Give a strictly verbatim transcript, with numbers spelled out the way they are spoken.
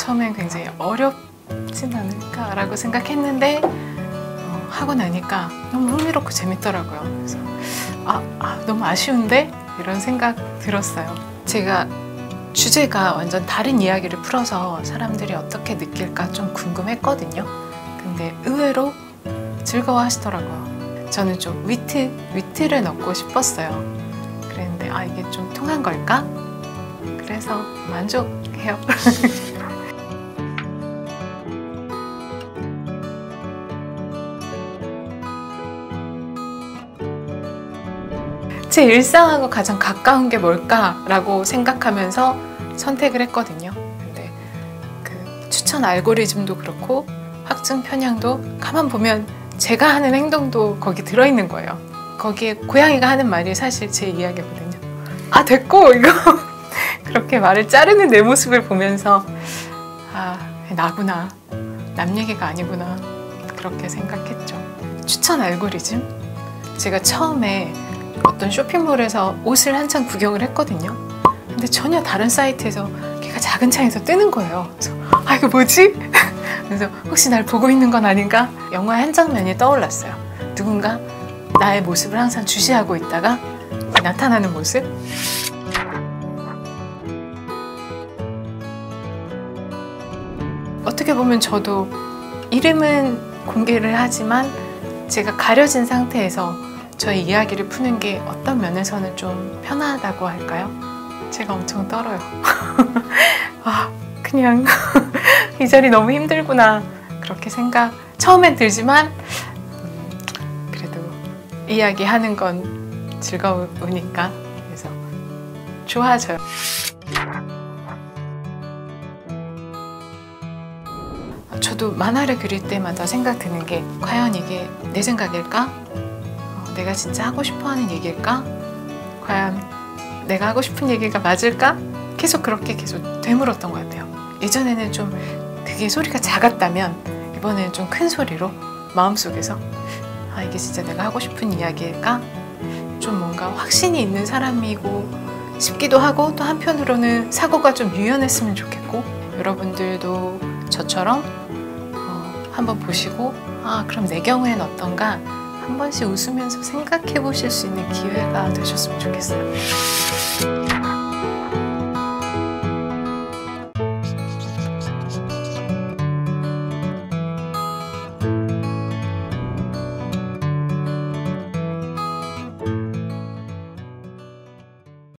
처음엔 굉장히 어렵진 않을까라고 생각했는데 어, 하고 나니까 너무 흥미롭고 재밌더라고요. 그래서 아, 아 너무 아쉬운데? 이런 생각 들었어요. 제가 주제가 완전 다른 이야기를 풀어서 사람들이 어떻게 느낄까 좀 궁금했거든요. 근데 의외로 즐거워 하시더라고요. 저는 좀 위트, 위트를 넣고 싶었어요. 그랬는데 아 이게 좀 통한 걸까? 그래서 만족해요. 제 일상하고 가장 가까운 게 뭘까라고 생각하면서 선택을 했거든요. 근데 그 추천 알고리즘도 그렇고 확증 편향도 가만 보면 제가 하는 행동도 거기 들어있는 거예요. 거기에 고양이가 하는 말이 사실 제 이야기거든요. 아 됐고 이거 그렇게 말을 자르는 내 모습을 보면서 아 나구나, 남 얘기가 아니구나 그렇게 생각했죠. 추천 알고리즘? 제가 처음에 어떤 쇼핑몰에서 옷을 한참 구경을 했거든요. 근데 전혀 다른 사이트에서 걔가 작은 창에서 뜨는 거예요. 그래서 아 이거 뭐지? 그래서 혹시 날 보고 있는 건 아닌가? 영화의 한 장면이 떠올랐어요. 누군가 나의 모습을 항상 주시하고 있다가 나타나는 모습? 어떻게 보면 저도 이름은 공개를 하지만 제가 가려진 상태에서 저의 이야기를 푸는 게 어떤 면에서는 좀 편하다고 할까요? 제가 엄청 떨어요. 아, 그냥 이 자리 너무 힘들구나 그렇게 생각 처음엔 들지만 음, 그래도 이야기하는 건 즐거우니까 그래서 좋아져요. 저도 만화를 그릴 때마다 생각 드는 게 과연 이게 내 생각일까? 내가 진짜 하고 싶어하는 얘기일까? 과연 내가 하고 싶은 얘기가 맞을까? 계속 그렇게 계속 되물었던 것 같아요. 예전에는 좀 그게 소리가 작았다면 이번에는 좀 큰 소리로 마음속에서 아 이게 진짜 내가 하고 싶은 이야기일까? 좀 뭔가 확신이 있는 사람이고 싶기도 하고 또 한편으로는 사고가 좀 유연했으면 좋겠고 여러분들도 저처럼 어, 한번 보시고 아 그럼 내 경우엔 어떤가? 한 번씩 웃으면서 생각해 보실 수 있는 기회가 되셨으면 좋겠어요.